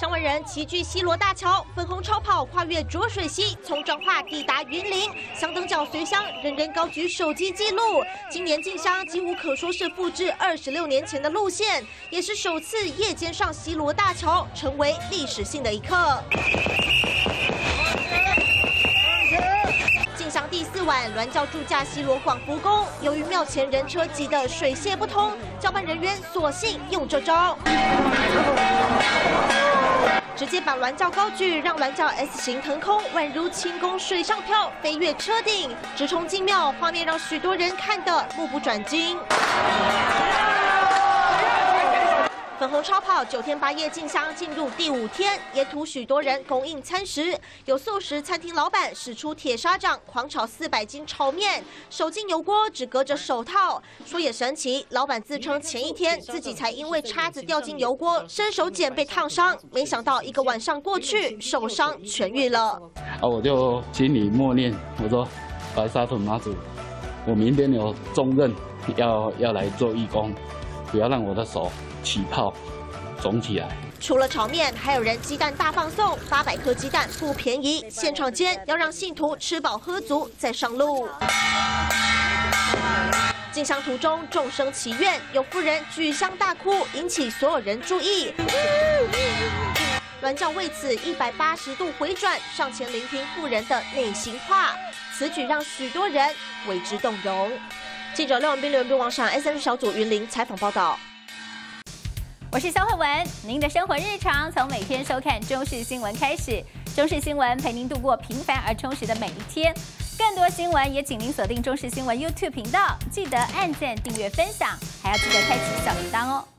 上万人齐聚西螺大桥，粉红超跑跨越浊水溪，从彰化抵达云林，香灯脚随乡，人人高举手机记录。今年进香几乎可说是复制26年前的路线，也是首次夜间上西螺大桥，成为历史性的一刻。 进香第4晚，銮轿驻驾西螺广福宫，由于庙前人车挤得水泄不通，交办人员索性用这招，直接把銮轿高举，让銮轿 S 型腾空，宛如轻功水上漂，飞越车顶，直冲进庙，画面让许多人看得目不转睛。 粉红超跑9天8夜进香进入第5天，沿途许多人供应餐食，有素食餐厅老板使出铁砂掌狂炒400斤炒面，手进油锅只隔着手套。说也神奇，老板自称前一天自己才因为叉子掉进油锅，伸手捡被烫伤，没想到1个晚上过去，受伤痊愈了。 我就心里默念，我说白沙屯妈祖，我明天有重任要来做义工，不要让我的手 起泡，肿起来。 除了炒面，还有人鸡蛋大放送，800颗鸡蛋不便宜。现场间要让信徒吃饱喝足再上路。进香途中众生祈愿，有妇人举香大哭，引起所有人注意。銮轿为此180度回转，上前聆听妇人的内心话，此举让许多人为之动容。记者廖文斌、刘文斌、王闪 SN 小组云林采访报道。 我是肖慧文，您的生活日常从每天收看中视新闻开始，中视新闻陪您度过平凡而充实的每一天。更多新闻也请您锁定中视新闻 YouTube 频道，记得按赞、订阅、分享，还要记得开启小铃铛哦。